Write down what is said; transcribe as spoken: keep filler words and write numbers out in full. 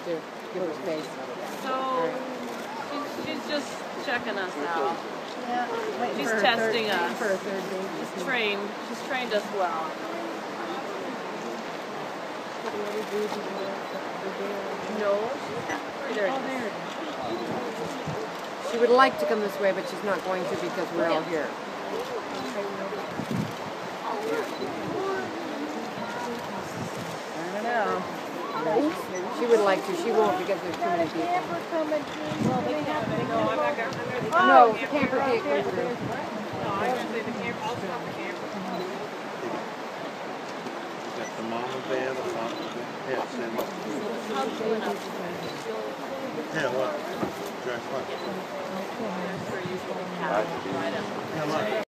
to give her space. So she's, she's just checking us out. Yeah, she's testing third, us. For a third baby. She's trained. She's trained us well. No, she's there. Oh, there. She would like to come this way, but she's not going to because we're all here. I don't know. She would like to. She won't because there's too many people. Well, they can't. No, I'm not going to. No, the camper can't come through. No, I would say the camper. I'll stop the camper. Got the mama bear, the papa bear. Yeah, send it. Yeah, what? Dress what? That's where you usually have right up. Yeah, what?